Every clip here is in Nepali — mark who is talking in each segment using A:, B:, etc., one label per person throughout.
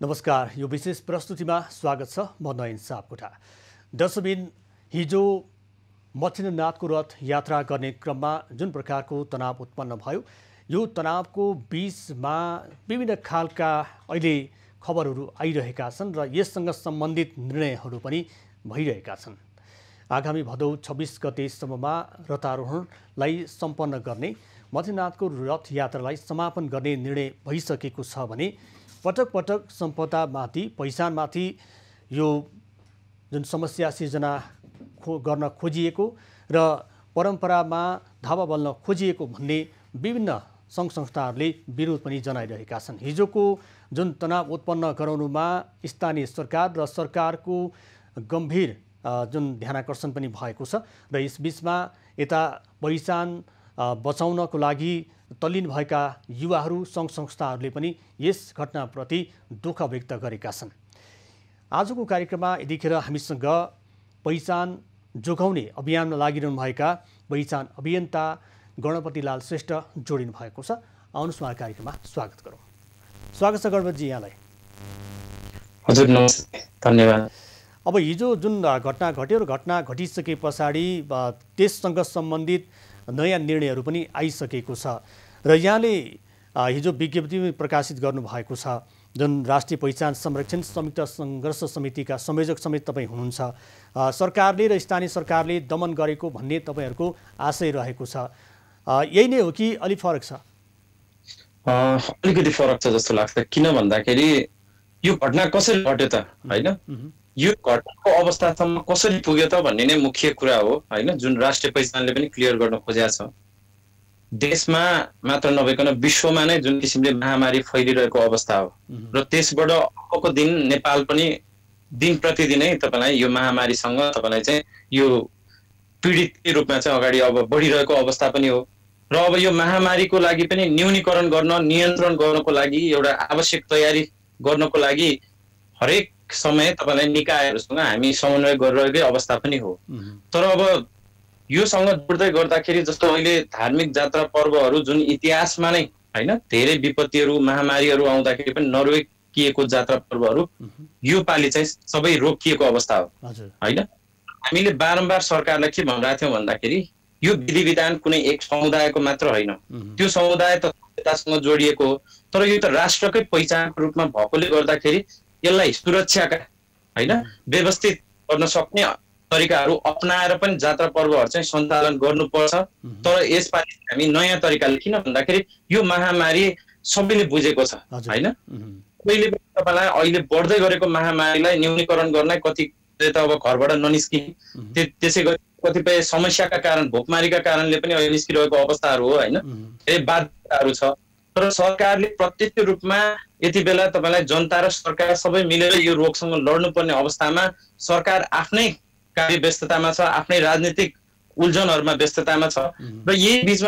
A: नमस्कार, यो विशेष प्रस्तुतिमा स्वागत छ। म नयन सापकोटा। दशमीन हिजो मच्छिन्द्रनाथको रथ यात्रा गर्ने क्रममा जुन प्रकारको तनाव उत्पन्न भयो, यो तनावको बीचमा विभिन्न खालका अहिले खबरहरू आइरहेका छन् र यससँग सम्बन्धित निर्णयहरू पनि भइरहेका छन्। आगामी भदौ 26 गतेसम्ममा रथारोहणलाई सम्पन्न गर्ने, मच्छिन्द्रनाथको रथ यात्रालाई समापन गर्ने निर्णय भइसकेको छ भने पटक पटक सम्पदामाथि, पहिचानमाथि यो जुन समस्या सिर्जना गर्न खोजिएको र परम्परामा धावा बल्न खोजिएको भन्ने विभिन्न सङ्घ संस्थाहरूले विरोध पनि जनाइरहेका छन्। हिजोको जुन तनाव उत्पन्न गराउनुमा स्थानीय सरकार र सरकारको गम्भीर जुन ध्यानाकर्षण पनि भएको छ र यसबीचमा यता पहिचान बचाउनको लागि तल्लीन भएका युवाहरू, सङ्घ संस्थाहरूले पनि यस घटनाप्रति दुःख व्यक्त गरेका छन्। आजको कार्यक्रममा यतिखेर हामीसँग पहिचान जोगाउने अभियानमा लागिरहनुभएका पहिचान अभियन्ता गणपतिलाल श्रेष्ठ जोडिनु भएको छ। आउनुहोस् उहाँ कार्यक्रममा स्वागत गरौँ। स्वागत छ गणपतजी यहाँलाई।
B: हजुर नमस्ते, धन्यवाद।
A: अब हिजो जुन घटना घट्यो र घटना घटिसके पछाडि त्यससँग सम्बन्धित नयाँ निर्णयहरू पनि आइसकेको छ र यहाँले हिजो विज्ञप्ति प्रकाशित गर्नुभएको छ। जुन राष्ट्रिय पहिचान संरक्षण संयुक्त सङ्घर्ष समितिका संयोजक समेत तपाईँ हुनुहुन्छ। सरकारले र स्थानीय सरकारले दमन गरेको भन्ने तपाईँहरूको आशय रहेको छ, यही नै हो कि अलिक फरक छ?
B: अलिकति फरक छ जस्तो लाग्छ। किन भन्दाखेरि यो घटना कसरी घट्यो त, होइन? यो घटनाको अवस्थासम्म कसरी पुग्यो त भन्ने नै मुख्य कुरा हो, होइन? जुन राष्ट्रिय पहिचानले पनि क्लियर गर्न खोजेको छ। देशमा मात्र नभइकन विश्वमा नै जुन किसिमले महामारी फैलिरहेको अवस्था हो र त्यसबाट अबको दिन नेपाल पनि दिन प्रतिदिनै तपाईँलाई यो महामारीसँग तपाईँलाई चाहिँ यो पीडितकै रूपमा चाहिँ अगाडि अब बढिरहेको अवस्था पनि हो र अब यो महामारीको लागि पनि न्यूनीकरण गर्न, नियन्त्रण गर्नको लागि एउटा आवश्यक तयारी गर्नको लागि हरेक समय तपाईँलाई निकायहरूसँग हामी समन्वय गरिरहेकै अवस्था पनि हो। तर अब योसँग जोड्दै गर्दाखेरि जस्तो अहिले धार्मिक जात्रा पर्वहरू जुन इतिहासमा नै, होइन, धेरै विपत्तिहरू, महामारीहरू आउँदाखेरि पनि नरोकिएको जात्रा पर्वहरू यो पालि चाहिँ सबै रोकिएको अवस्था हो, होइन? हामीले बारम्बार सरकारलाई के भनिरहेको थियौँ भन्दाखेरि यो विधि विधान कुनै एक समुदायको मात्र होइन, त्यो समुदाय त सभ्यतासँग जोडिएको हो। तर यो त राष्ट्रकै पहिचानको रूपमा भएकोले गर्दाखेरि यसलाई सुरक्षाका, होइन, व्यवस्थित गर्न सक्ने तरिकाहरू अपनाएर पनि जात्रा पर्वहरू चाहिँ सञ्चालन गर्नुपर्छ। तर यसपालि हामी नयाँ तरिकाले, किन भन्दाखेरि यो महामारी सबैले बुझेको छ, होइन? सबैले पनि तपाईँलाई अहिले बढ्दै गरेको महामारीलाई न्यूनीकरण गर्न कतिले त अब घरबाट ननिस्कि, त्यसै गरी कतिपय समस्याका कारण, भोकमारीका कारणले पनि अहिले निस्किरहेको अवस्थाहरू हो, होइन? धेरै बाध्यताहरू छ। तर सरकारले प्रत्यक्ष रूपमा यति बेला तपाईँलाई जनता र सरकार सबै मिलेर यो रोगसँग लड्नुपर्ने अवस्थामा सरकार आफ्नै कार्य व्यस्ततामा छ, आफ्नै राजनीतिक उल्झनहरूमा व्यस्ततामा छ र यही बिचमा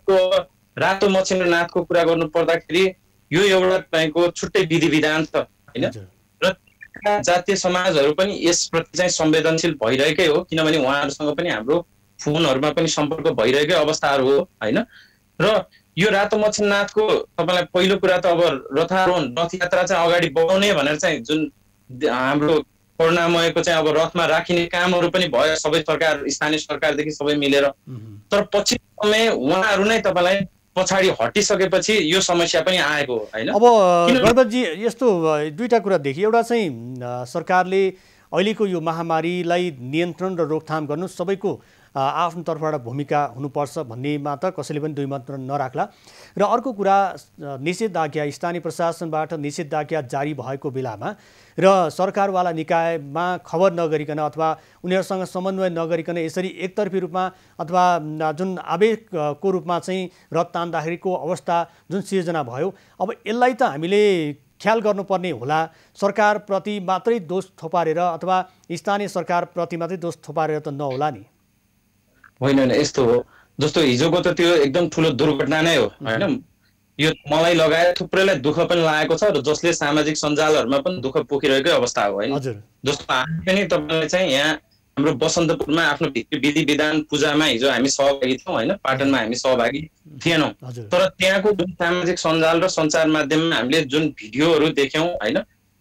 B: रातो मच्छिन्द्रनाथको कुरा गर्नु पर्दाखेरि यो एउटा तपाईँको छुट्टै विधि विधान छ, होइन? र जातीय समाजहरू पनि यसप्रति चाहिँ संवेदनशील भइरहेकै हो, किनभने उहाँहरूसँग पनि हाम्रो फोनहरूमा पनि सम्पर्क भइरहेकै अवस्थाहरू हो, होइन? र यो रातो मच्छिन्द्रनाथको तपाईँलाई पहिलो कुरा त अब रथारोहण, रथ यात्रा चाहिँ अगाडि बढाउने भनेर चाहिँ जुन हाम्रो करुणामयको चाहिँ अब रथमा राखिने कामहरू पनि भयो, सबै सरकार, स्थानीय सरकारदेखि सबै मिलेर। तर पछि समय उहाँहरू नै तपाईँलाई पछाडि हटिसकेपछि यो समस्या पनि आएको हो, होइन?
A: अब गणपतजी यस्तो दुईटा कुरा देखियो। एउटा चाहिँ सरकारले अहिलेको यो महामारीलाई नियन्त्रण र रोकथाम गर्नु सबैको आफ्नो तर्फबाट भूमिका हुनुपर्छ भन्नेमा त कसैले पनि दुई मत नराख्ला। र अर्को कुरा, निषेधाज्ञा, स्थानीय प्रशासनबाट निषेधाज्ञा जारी भएको बेलामा र सरकारवाला निकायमा खबर नगरिकन अथवा उनीहरूसँग समन्वय नगरिकन यसरी एकतर्फी रूपमा अथवा जुन आवेगको रूपमा चाहिँ रथ तान्दाखेरिको अवस्था जुन सिर्जना भयो, अब यसलाई त हामीले ख्याल गर्नुपर्ने होला। सरकारप्रति मात्रै दोष थोपारेर अथवा स्थानीय सरकारप्रति मात्रै दोष थोपारेर त नहोला नि?
B: होइन, यस्तो हो। जस्तो हिजोको त त्यो एकदम ठुलो दुर्घटना नै हो, होइन? यो मलाई लगायत थुप्रैलाई दुःख पनि लागेको छ र जसले सामाजिक सञ्जालहरूमा पनि दुःख पोखिरहेकै अवस्था हो, होइन? जस्तो हामी पनि तपाईँलाई चाहिँ यहाँ हाम्रो बसन्तपुरमा आफ्नो विधि विधान पूजामा हिजो हामी सहभागी थियौँ, होइन? पाटनमा हामी सहभागी थिएनौँ। तर त्यहाँको जुन सामाजिक सञ्जाल र सञ्चार माध्यममा हामीले जुन भिडियोहरू देख्यौँ, होइन,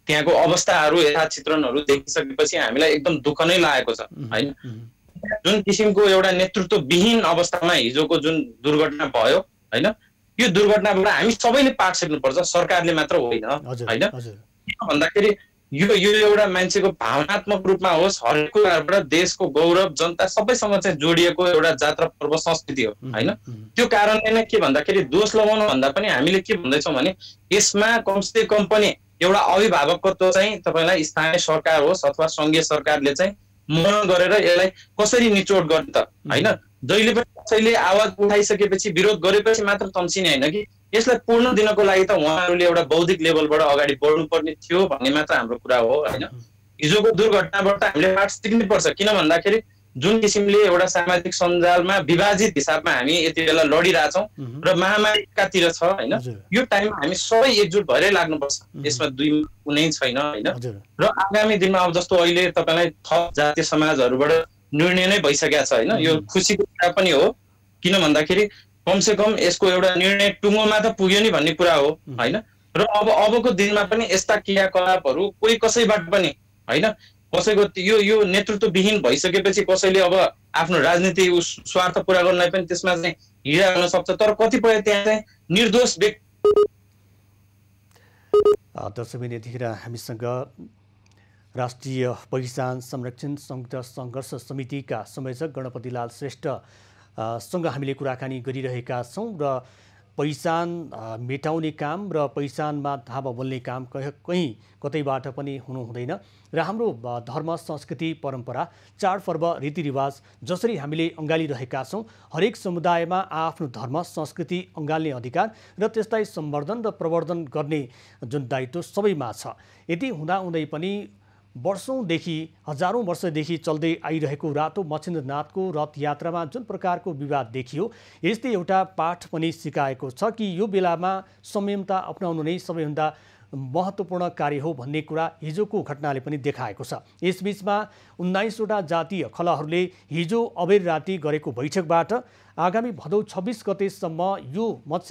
B: त्यहाँको अवस्थाहरू यथाचित्रणहरू देखिसकेपछि हामीलाई एकदम दुःख नै लागेको छ हैन। जुन किसिमको एउटा नेतृत्वविहीन अवस्थामा हिजोको जुन दुर्घटना भयो हैन, यो दुर्घटनाबाट हामी सबैले पाठ सिक्नुपर्छ, सरकारले मात्र होइन हैन। किन भन्दाखेरि यो एउटा मान्छेको भावनात्मक रूपमा होस्, हरेक कुराबाट देशको गौरव जनता सबैसँग चाहिँ जोडिएको एउटा जात्रा पर्व संस्कृति हो हैन। त्यो कारणले नै के भन्दाखेरि दोष लगाउनु भन्दा पनि हामीले के भन्दैछौँ भने यसमा कमसे कम पनि एउटा अभिभावकत्व चाहिँ तपाईलाई स्थानीय सरकार होस् अथवा संघीय सरकारले चाहिँ मनन गरेर यसलाई कसरी निचोड गर्ने त हैन। जहिले पनि कसैले आवाज उठाइसकेपछि विरोध गरेपछि मात्र तम्सिने हैन कि यसलाई पूर्ण दिनको लागि त उहाँहरूले एउटा बौद्धिक लेभलबाट अगाडि बढ्नुपर्ने थियो भन्ने मात्र हाम्रो कुरा हो हैन। हिजोको दुर्घटनाबाट हामीले पाठ सिक्नै पर्छ। किन भन्दाखेरि जुन किसिमले एउटा सामाजिक सञ्जालमा विभाजित हिसाबमा हामी यति बेला लडिरहेछौँ र महामारी एकातिर छ हैन, यो टाइममा हामी सबै एकजुट भएरै लाग्नुपर्छ, यसमा दुई कुनै छैन हैन। र आगामी दिनमा अब जस्तो अहिले तपाईलाई थप जातीय समाजहरूबाट निर्णय नै भइसकेको छ हैन, यो खुसीको कुरा पनि हो। किन भन्दाखेरि कमसे कम यसको एउटा निर्णय टुङ्गोमा त पुग्यो नि भन्ने कुरा हो हैन। र अबको दिनमा पनि यस्ता क्रियाकलापहरू कोही कसैबाट पनि हैन, कसैको यो नेतृत्वविहीन भइसकेपछि कसैले अब आफ्नो राजनीतिक स्वार्थ पुरा गर्नलाई पनि त्यसमा चाहिँ हिँडा हुन सक्छ। तर कतिपय त्यहाँ चाहिँ निर्दोष व्यक्ति।
A: दर्शकबिन यतिखेर हामीसँग राष्ट्रिय पहिचान संरक्षण संयुक्त सङ्घर्ष समितिका संयोजक गणपतिलाल श्रेष्ठ सँग हामीले कुराकानी गरिरहेका छौँ र पहिचान मेटाउने काम र पहिचानमा धावा बोल्ने काम कहीँ कतैबाट पनि हुनु हुँदैन र हाम्रो धर्म संस्कृति परम्परा चाडपर्व रीतिरिवाज जसरी हामीले अँगालिरहेका छौँ, हरेक समुदायमा आफ्नो धर्म संस्कृति अँगाल्ने अधिकार र त्यसलाई सम्वर्धन र प्रवर्धन गर्ने जुन दायित्व सबैमा छ। यति हुँदाहुँदै पनि वर्षौंदेखि हजारौं वर्षदेखि चल्दै आइरहेको रातो मच्छिन्द्रनाथको रथ यात्रामा जुन प्रकारको विवाद देखियो, यस्तै एउटा पाठ पनि सिकाएको छ कि यो बेलामा संयमता अपनाउनु नै सबैभन्दा महत्त्वपूर्ण कार्य हो भन्ने कुरा हिजोको घटनाले पनि देखाएको छ। यसबीचमा 19वटा जातीय खलाहरूले हिजो अबेर राति गरेको बैठकबाट आगामी भदौ 26 गतेसम्म यो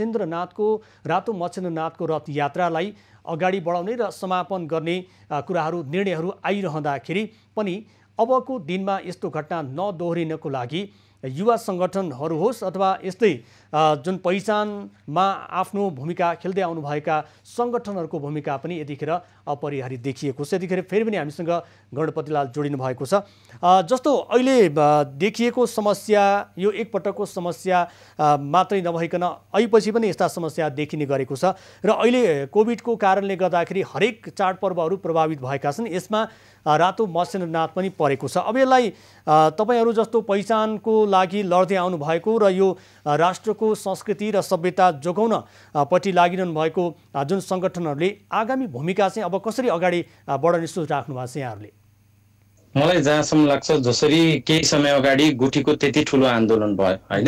A: रातो मच्छिन्द्रनाथको रथ यात्रालाई अगाडि बढाउने र समापन गर्ने कुराहरू निर्णयहरू आइरहँदाखेरि पनि अबको दिनमा यस्तो घटना नदोहोरिनको लागि युवा सङ्गठनहरू होस् अथवा यस्तै जुन पहिचानमा आफ्नो भूमिका खेल्दै आउनुभएका सङ्गठनहरूको भूमिका पनि यतिखेर अपरिहार्य देखिएको छ। यतिखेर फेरि पनि हामीसँग गणपतिलाल जोडिनु भएको छ। जस्तो अहिले देखिएको समस्या यो एकपटकको समस्या मात्रै नभइकन अहिपछि पनि यस्ता समस्या देखिने गरेको छ र अहिले कोभिडको कारणले गर्दाखेरि हरेक चाडपर्वहरू प्रभावित भएका छन्। यसमा रातो मच्छिन्द्रनाथ पनि परेको छ। अब यसलाई तपाईहरू जस्तो पहिचानको लागि लड्दै आउनुभएको र यो राष्ट्रको संस्कृति र सभ्यता जोगाउन पट्टि लागिरहनु भएको जुन सङ्गठनहरूले आगामी भूमिका चाहिँ अब कसरी अगाडि बढाउने सोच राख्नु भएको छ यहाँहरूले?
B: मलाई जहाँसम्म लाग्छ जसरी केही समय अगाडि गुठीको त्यति ठुलो आन्दोलन भयो हैन,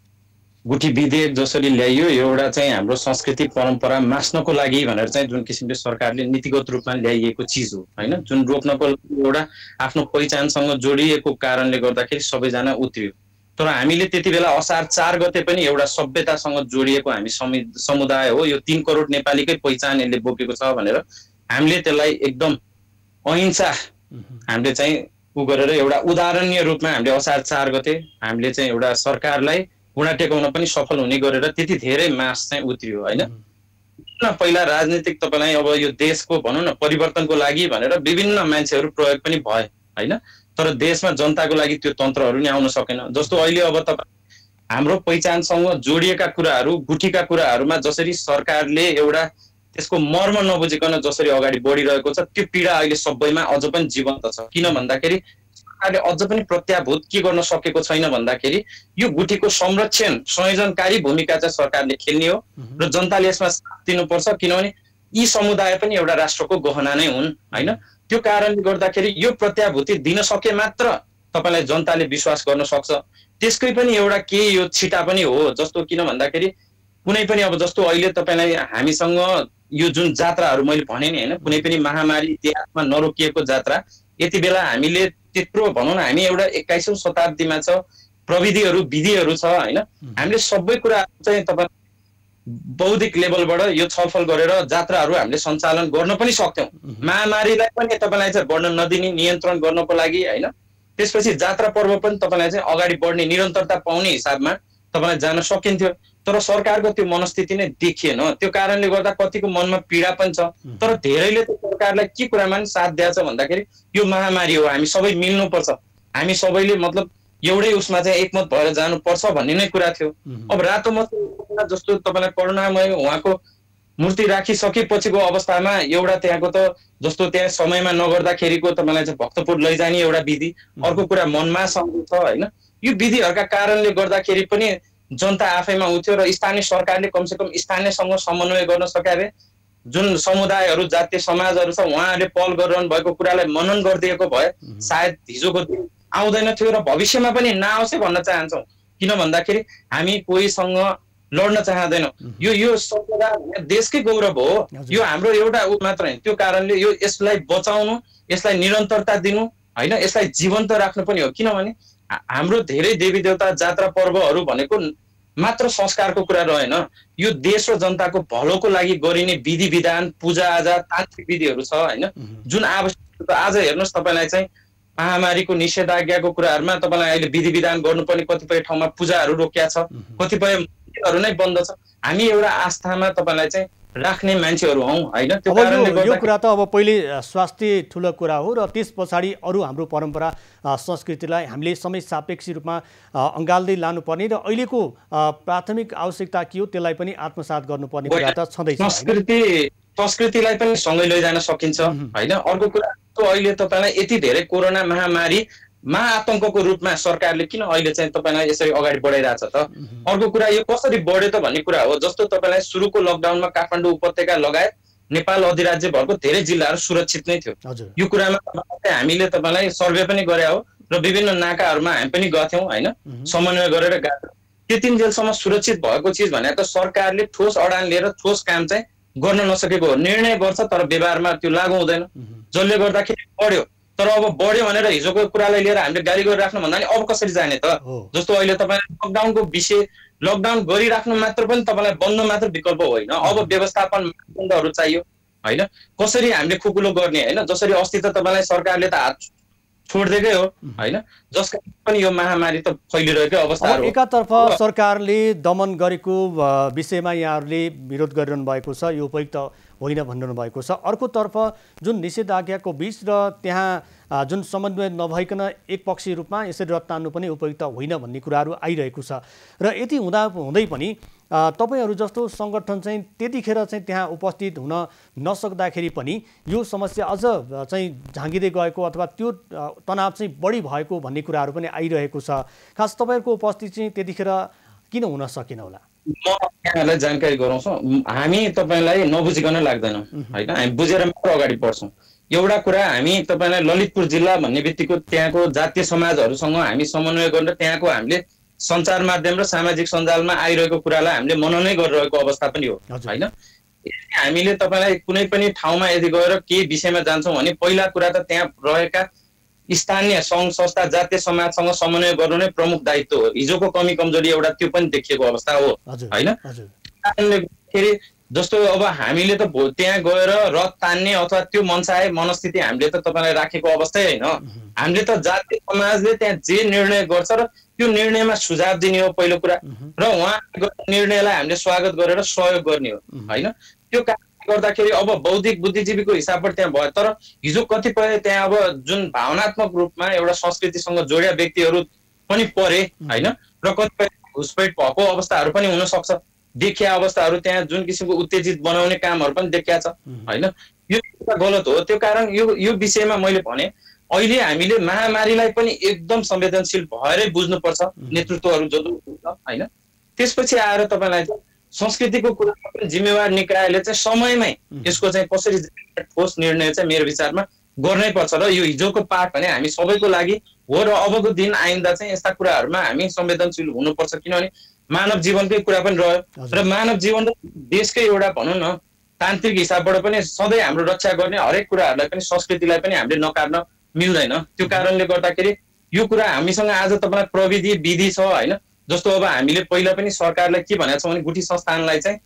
B: गुठी विधेयक जसरी ल्याइयो एउटा चाहिँ हाम्रो संस्कृति परम्परा मास्नको लागि भनेर चाहिँ जुन किसिमले सरकारले नीतिगत रूपमा ल्याइएको चिज हो हैन, जुन रोक्नको एउटा आफ्नो पहिचानसँग जोडिएको कारणले गर्दाखेरि सबैजना उत्रियो। तर हामीले त्यति बेला असार 4 गते पनि एउटा सभ्यतासँग जोडिएको हामी समुदाय हो, यो 3 करोड नेपालीकै पहिचान यसले बोकेको छ भनेर हामीले त्यसलाई एकदम अहिंसा हामीले चाहिँ गरेर एउटा उदाहरणीय रूपमा हामीले असार 4 गते हामीले चाहिँ एउटा सरकारलाई गुणा टेकाउन पनि सफल हुने गरेर त्यति धेरै मास चाहिँ उत्रियो हैन। पहिला राजनीतिक तपाईलाई अब यो देशको भनौँ न परिवर्तनको लागि भनेर विभिन्न मान्छेहरू प्रयोग पनि भए हैन, तर देशमा जनताको लागि त्यो तन्त्रहरू नि आउन सकेन। जस्तो अहिले अब तपाईँ हाम्रो पहिचानसँग जोडिएका कुराहरू गुठीका कुराहरूमा जसरी सरकारले एउटा त्यसको मर्म नबुझिकन जसरी अगाडि बढिरहेको छ त्यो पीडा अहिले सबैमा अझ पनि जीवन्त छ। किन भन्दाखेरि सरकारले अझ पनि प्रत्याभूत के गर्न सकेको छैन भन्दाखेरि यो गुठीको संरक्षण संयोजनकारी भूमिका चाहिँ सरकारले खेल्ने हो र जनताले यसमा साथ दिनुपर्छ, किनभने यी समुदाय पनि एउटा राष्ट्रको गहना नै हुन् हैन। त्यो कारणले गर्दाखेरि यो प्रत्याभूति दिन सके मात्र तपाईलाई जनताले विश्वास गर्न सक्छ। त्यसकै पनि एउटा केही यो छिटा पनि हो। जस्तो किन भन्दाखेरि कुनै पनि अब जस्तो अहिले तपाईलाई हामीसँग यो जुन जात्राहरू मैले भने नि हैन, कुनै पनि महामारी इतिहासमा नरोकिएको जात्रा यति बेला हामीले त्यत्रो भनौँ न हामी एउटा 21औं शताब्दीमा छ, प्रविधिहरू विधिहरू छ हैन, हामीले सबै कुरा चाहिँ तपाईँ बौद्धिक लेभलबाट यो छलफल गरेर जात्राहरू हामीले सञ्चालन गर्न पनि सक्थ्यौँ। महामारीलाई पनि तपाईँलाई चाहिँ बढ्न नदिने, नियन्त्रण गर्नको लागि होइन। त्यसपछि जात्रा पर्व पनि तपाईँलाई चाहिँ अगाडि बढ्ने, निरन्तरता पाउने हिसाबमा तपाईँलाई जान सकिन्थ्यो। तर सरकारको त्यो मनस्थिति नै देखिएन। त्यो कारणले गर्दा कतिको मनमा पीडा पनि छ। तर धेरैले त सरकारलाई के कुरामा पनि साथ दिएछ भन्दाखेरि यो महामारी हो, हामी सबै मिल्नुपर्छ, हामी सबैले मतलब एउटै उसमा चाहिँ एकमत भएर जानुपर्छ भन्ने नै कुरा थियो। अब रातो मत जस्तो तपाईँलाई करुणामय उहाँको मूर्ति राखिसकेपछिको अवस्थामा एउटा त्यहाँको त जस्तो त्यहाँ समयमा नगर्दाखेरिको तपाईँलाई चाहिँ भक्तपुर लैजाने एउटा विधि, अर्को कुरा मनमा सम्झ छ होइन। यो विधिहरूका कारणले गर्दाखेरि पनि जनता आफैमा उठ्यो र स्थानीय सरकारले कमसेकम स्थानीयसँग समन्वय गर्न सकाए, जुन समुदायहरू जातीय समाजहरू छ उहाँहरूले पहल गरिरहनु भएको कुरालाई मनन गरिदिएको भए सायद हिजोको दिन आउँदैन थियो र भविष्यमा पनि नआओस् भन्न चाहन्छौँ। किन भन्दाखेरि हामी कोहीसँग लड्न चाहँदैनौँ। यो सम्पदा देशकै गौरव हो, यो हाम्रो एउटा ऊ मात्र होइन। त्यो कारणले यसलाई बचाउनु, यसलाई निरन्तरता दिनु होइन, यसलाई जीवन्त राख्नु पनि हो। किनभने हाम्रो धेरै देवी देवता जात्रा पर्वहरू भनेको मात्र संस्कारको कुरा रहेन, यो देश र जनताको भलोको लागि गरिने विधि विधान, पूजा आजा, तान्त्रिक विधिहरू छ होइन, जुन आवश्यक। आज हेर्नुहोस् तपाईँलाई चाहिँ महामारीको निषेधाज्ञाको कुराहरूमा तपाईँलाई अहिले विधि विधान गर्नुपर्ने कतिपय ठाउँमा पूजाहरू रोकिया छ, कतिपय मन्दिरहरू नै बन्द छ। हामी एउटा आस्थामा तपाईँलाई चाहिँ राख्ने मान्छेहरू हौँ होइन। त्यो कारणले
A: यो कुरा त अब पहिले स्वास्थ्य ठुलो कुरा हो र त्यस पछाडि अरू हाम्रो परम्परा संस्कृतिलाई हामीले समय सापेक्षी रूपमा अँगाल्दै लानुपर्ने र अहिलेको प्राथमिक आवश्यकता के हो त्यसलाई पनि आत्मसात गर्नुपर्ने कुरा त छँदैछ।
B: संस्कृतिलाई पनि सँगै लैजान सकिन्छ होइन। अर्को कुरा अहिले तपाईँलाई यति धेरै कोरोना महामारी महाआतङ्कको रूपमा सरकारले किन अहिले चाहिँ तपाईँलाई यसरी अगाडि बढाइरहेछ त? अर्को कुरा यो कसरी बढ्यो त भन्ने कुरा हो। जस्तो तपाईँलाई सुरुको लकडाउनमा काठमाडौँ उपत्यका लगायत नेपाल अधिराज्यभरको धेरै जिल्लाहरू सुरक्षित नै थियो। यो कुरामा हामीले तपाईँलाई सर्वे पनि गरे हो र विभिन्न नाकाहरूमा हामी पनि गथ्यौँ होइन, समन्वय गरेर गएको। त्यतिन्जेलसम्म सुरक्षित भएको चिज भने त सरकारले ठोस अडान लिएर ठोस काम चाहिँ गर्न नसकेको हो। निर्णय गर्छ तर व्यवहारमा त्यो लागू हुँदैन, जसले गर्दाखेरि बढ्यो। तर अब बढ्यो भनेर हिजोको कुरालाई लिएर हामीले गाली गरिराख्नु भन्दा नि अब कसरी जाने त? जस्तो अहिले तपाईँलाई लकडाउनको विषय, लकडाउन गरिराख्नु मात्र पनि तपाईँलाई बन्द मात्र विकल्प होइन, अब व्यवस्थापन मापदण्डहरू चाहियो होइन। कसरी हामीले खुकुलो गर्ने होइन, जसरी अस्ति त तपाईँलाई सरकारले त हात छोडिदिएकै हो होइन, जसका पनि यो महामारी त फैलिरहेको अवस्थाहरू।
A: एकातर्फ सरकारले दमन गरेको विषयमा यहाँहरूले विरोध गरिरहनु भएको छ, यो उपयुक्त होइन भनिरहनु भएको छ। अर्कोतर्फ जुन निषेधाज्ञाको बिच र त्यहाँ जुन समन्वय नभइकन एकपक्षीय रूपमा यसरी रद तान्नु पनि उपयुक्त होइन भन्ने कुराहरू आइरहेको छ। र यति हुँदै पनि तपाईहरू जस्तो सङ्गठन चाहिँ त्यतिखेर चाहिँ त्यहाँ उपस्थित हुन नसक्दाखेरि पनि यो समस्या अझ चाहिँ झाँगिँदै गएको अथवा त्यो तनाव चाहिँ बढी भएको भन्ने कुराहरू पनि आइरहेको छ। खास तपाईँहरूको उपस्थिति चाहिँ त्यतिखेर किन हुन सकेन होला?
B: म यहाँलाई जानकारी गराउँछु। हामी तपाईँलाई नबुझिकन लाग्दैनौँ होइन, हामी बुझेर मात्र अगाडि बढ्छौँ। एउटा कुरा, हामी तपाईँलाई ललितपुर जिल्ला भन्ने बित्तिकै त्यहाँको जातीय समाजहरूसँग हामी समन्वय गरेर त्यहाँको हामीले सञ्चार माध्यम र सामाजिक सञ्जालमा आइरहेको कुरालाई हामीले मननै गरिरहेको अवस्था पनि हो होइन। हामीले तपाईँलाई कुनै पनि ठाउँमा यदि गएर केही विषयमा जान्छौँ भने पहिला कुरा त त्यहाँ रहेका स्थानीय सङ्घ संस्था जातीय समाजसँग समन्वय गर्नु नै प्रमुख दायित्व हो। हिजोको कमी कमजोरी एउटा त्यो पनि देखिएको अवस्था हो होइन। कारणले जस्तो अब हामीले त त्यहाँ गएर रथ तान्ने अथवा त्यो मनसाय मनस्थिति हामीले त तपाईँलाई राखेको अवस्थै होइन। हामीले त जातीय समाजले त्यहाँ जे निर्णय गर्छ र त्यो निर्णयमा सुझाव दिने हो पहिलो कुरा, र उहाँ निर्णयलाई हामीले स्वागत गरेर सहयोग गर्ने हो होइन। त्यो कारणले गर्दाखेरि अब बौद्धिक बुद्धिजीवीको हिसाबबाट त्यहाँ भयो, तर हिजो कतिपय त्यहाँ अब जुन भावनात्मक रूपमा एउटा संस्कृतिसँग जोडिया व्यक्तिहरू पनि परे होइन, र कतिपय घुसपैठ भएको अवस्थाहरू पनि हुन सक्छ। देखिया अवस्थाहरू त्यहाँ जुन किसिमको उत्तेजित बनाउने कामहरू पनि देखिया छ होइन। यो गलत हो। त्यो कारण यो विषयमा मैले भने अहिले हामीले महामारीलाई पनि एकदम संवेदनशील भएरै बुझ्नुपर्छ नेतृत्वहरू जो होइन। त्यसपछि आएर तपाईँलाई संस्कृतिको कुरामा पनि जिम्मेवार निकायले चाहिँ समयमै यसको चाहिँ कसरी ठोस निर्णय चाहिँ मेरो विचारमा गर्नै पर्छ। र यो हिजोको पाठ भने हामी सबैको लागि हो र अबको दिन आइन्दा चाहिँ यस्ता कुराहरूमा हामी संवेदनशील हुनुपर्छ। किनभने मानव जीवनकै कुरा पनि रह्यो र मानव जीवन र देशकै एउटा भनौँ न तान्त्रिक हिसाबबाट पनि सधैँ हाम्रो रक्षा गर्ने हरेक कुराहरूलाई पनि संस्कृतिलाई पनि हामीले नकार्न मिल्दैन। त्यो कारणले गर्दाखेरि यो कुरा हामीसँग आज तपाईँलाई प्रविधि विधि छ होइन। जस्तो अब हामीले पहिला पनि सरकारलाई के भनेको छौँ भने गुठी संस्थानलाई चाहिँ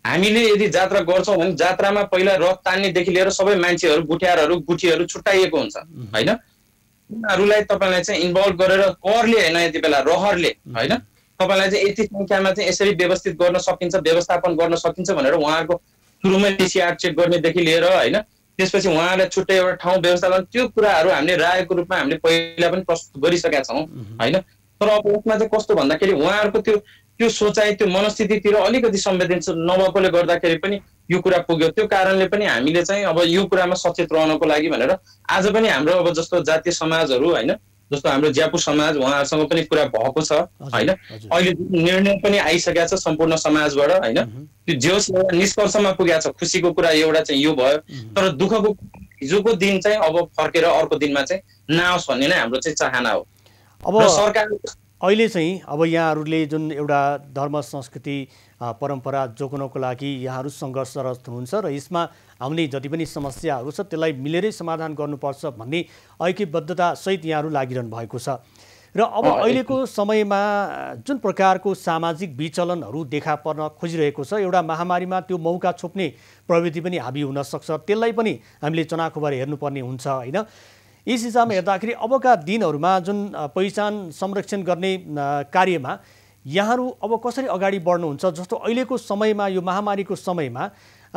B: हामीले यदि जात्रा गर्छौँ भने जात्रामा पहिला रथ तान्नेदेखि लिएर सबै मान्छेहरू गुठियारहरू गुठीहरू छुट्याइएको हुन्छ होइन। उनीहरूलाई तपाईँलाई चाहिँ इन्भल्भ गरेर करले होइन, यति बेला रहरले होइन तपाईँलाई चाहिँ यति सङ्ख्यामा चाहिँ यसरी व्यवस्थित गर्न सकिन्छ, व्यवस्थापन गर्न सकिन्छ भनेर उहाँहरूको सुरुमै डिसिआर चेक गर्नेदेखि लिएर होइन, त्यसपछि उहाँहरूलाई छुट्टै एउटा ठाउँ व्यवस्थापन, त्यो कुराहरू हामीले रायको रूपमा हामीले पहिला पनि प्रस्तुत गरिसकेका छौँ होइन। तर अब यसमा चाहिँ कस्तो भन्दाखेरि उहाँहरूको त्यो सोचाइ, त्यो मनस्थितितिर अलिकति संवेदनशील नभएकोले गर्दाखेरि पनि यो कुरा पुग्यो। त्यो कारणले पनि हामीले चाहिँ अब यो कुरामा सचेत रहनको लागि भनेर आज पनि हाम्रो अब जस्तो जातीय समाजहरू होइन, जस्तो हाम्रो ज्यापु समाज उहाँहरूसँग पनि कुरा भएको छ होइन। अहिले निर्णय पनि आइसकेको छ सम्पूर्ण समाजबाट होइन। त्यो जे होस् एउटा निष्कर्षमा पुगेको छ, खुसीको कुरा एउटा चाहिँ यो भयो। तर दुःखको हिजोको दिन चाहिँ अब फर्केर अर्को दिनमा चाहिँ नआओस् भन्ने नै हाम्रो चाहिँ चाहना हो।
A: अब सरकार अहिले चाहिँ अब यहाँहरूले जुन एउटा धर्म संस्कृति परम्परा जोगाउनको लागि यहाँहरू सङ्घर्षरत हुनुहुन्छ र यसमा आउने जति पनि समस्याहरू छ त्यसलाई मिलेरै समाधान गर्नुपर्छ भन्ने ऐक्यबद्धता सहित यहाँहरू लागिरहनु भएको छ। र अब अहिलेको समयमा जुन प्रकारको सामाजिक विचलनहरू देखा पर्न खोजिरहेको छ, एउटा महामारीमा त्यो मौका छोप्ने प्रवृत्ति पनि हाबी हुन सक्छ, त्यसलाई पनि हामीले चनाखोबर हेर्नुपर्ने हुन्छ होइन। यस हिसाबमा हेर्दाखेरि अबका दिनहरूमा जुन पहिचान संरक्षण गर्ने कार्यमा यहाँहरू अब कसरी अगाडि बढ्नुहुन्छ? जस्तो अहिलेको समयमा यो महामारीको समयमा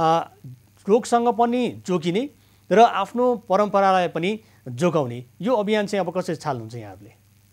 A: रोगसँग पनि जोगिने र आफ्नो परम्परालाई पनि जोगाउने यो अभियान चाहिँ अब कसरी छाल्नुहुन्छ यहाँहरूले?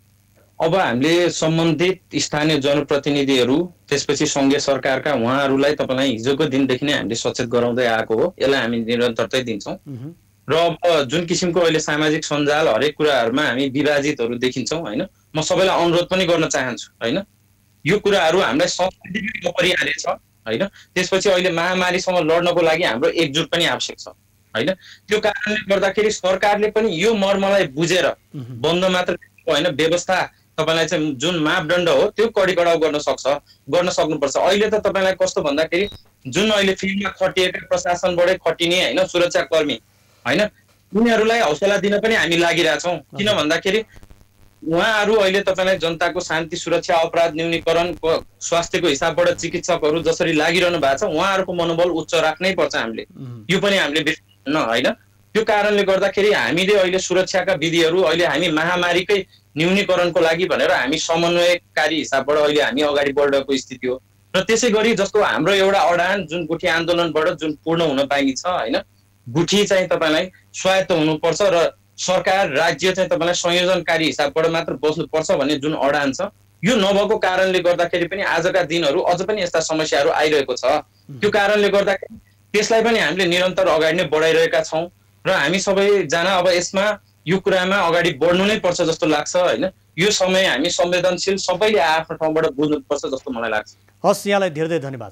B: अब हामीले सम्बन्धित स्थानीय जनप्रतिनिधिहरू त्यसपछि सङ्घीय सरकारका उहाँहरूलाई तपाईँलाई हिजोको दिनदेखि नै हामीले सचेत गराउँदै आएको हो। यसलाई हामी निरन्तरतै दिन्छौँ र अब जुन किसिमको अहिले सामाजिक सञ्जाल हरेक कुराहरूमा हामी विभाजितहरू देखिन्छौँ होइन, म सबैलाई अनुरोध पनि गर्न चाहन्छु होइन, यो कुराहरू हामीलाई संस्कृति परिहालेछ होइन। त्यसपछि अहिले महामारीसँग लड्नको लागि हाम्रो एकजुट पनि आवश्यक छ होइन। त्यो कारणले गर्दाखेरि सरकारले पनि यो मर्मलाई बुझेर बन्द मात्र होइन, व्यवस्था तपाईँलाई चाहिँ जुन मापदण्ड हो त्यो कडाउ गर्न सक्नुपर्छ। अहिले त तपाईँलाई कस्तो भन्दाखेरि जुन अहिले फिल्डमा खटिएका प्रशासनबाटै खटिने होइन सुरक्षाकर्मी होइन, उनीहरूलाई हौसला दिन पनि हामी लागिरहेछौँ। किन भन्दाखेरि उहाँहरू अहिले तपाईँलाई जनताको शान्ति सुरक्षा अपराध न्यूनीकरण स्वास्थ्यको हिसाबबाट चिकित्सकहरू जसरी लागिरहनु भएको छ उहाँहरूको मनोबल उच्च राख्नै पर्छ हामीले, यो पनि हामीले बिर्सन्न होइन। त्यो कारणले गर्दाखेरि हामीले अहिले सुरक्षाका विधिहरू अहिले हामी महामारीकै न्यूनीकरणको लागि भनेर हामी समन्वयकारी हिसाबबाट अहिले हामी अगाडि बढेको स्थिति हो। र त्यसै गरी जस्तो हाम्रो एउटा अडान जुन गुठी आन्दोलनबाट जुन पूर्ण हुन पाइन्छ होइन, गुठी चाहिँ तपाईँलाई स्वायत्त हुनुपर्छ र सरकार राज्य चाहिँ तपाईँलाई संयोजनकारी हिसाबबाट मात्र बस्नुपर्छ भन्ने जुन अडान छ, यो नभएको कारणले गर्दाखेरि पनि आजका दिनहरू अझ पनि यस्ता समस्याहरू आइरहेको छ। त्यो कारणले गर्दाखेरि त्यसलाई पनि हामीले निरन्तर अगाडि नै बढाइरहेका छौँ र हामी सबैजना अब यसमा यो कुरामा अगाडि बढ्नु नै पर्छ जस्तो लाग्छ होइन। यो समय हामी संवेदनशील सबैले आफ्नो ठाउँबाट बुझ्नुपर्छ जस्तो मलाई लाग्छ।
A: हस्, यहाँलाई धेरै धेरै धन्यवाद।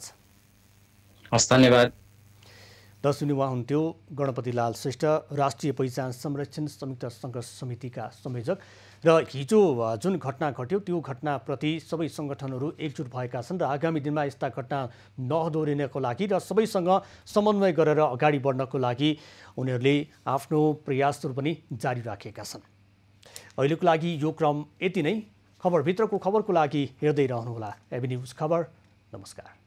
B: हस्, धन्यवाद।
A: दर्शक उहाँ हुन्थ्यो गणपति लाल श्रेष्ठ, राष्ट्रिय पहिचान संरक्षण संयुक्त सङ्घर्ष समितिका संयोजक। र हिजो जुन घटना घट्यो त्यो घटनाप्रति सबै सङ्गठनहरू एकजुट भएका छन् र आगामी दिनमा यस्ता घटना नहोरिनको लागि र सबैसँग समन्वय गरेर अगाडि बढ्नको लागि उनीहरूले आफ्नो प्रयासहरू पनि जारी राखेका छन्। अहिलेको लागि यो क्रम यति नै। खबरभित्रको खबरको लागि हेर्दै रहनुहोला एबी न्युज खबर। नमस्कार।